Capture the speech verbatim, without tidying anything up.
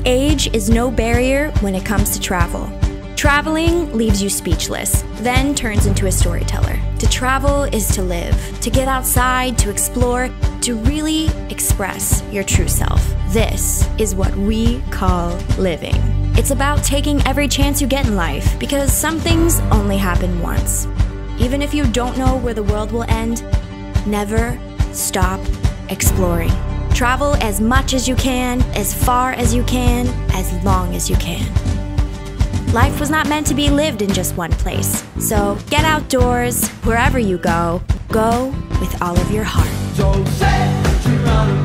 Age is no barrier when it comes to travel. Traveling leaves you speechless, then turns into a storyteller. To travel is to live, to get outside, to explore, to really express your true self. This is what we call living. It's about taking every chance you get in life, because some things only happen once. Even if you don't know where the world will end, never stop exploring. Travel as much as you can, as far as you can, as long as you can. Life was not meant to be lived in just one place. So get outdoors, wherever you go, go with all of your heart. Don't say that you're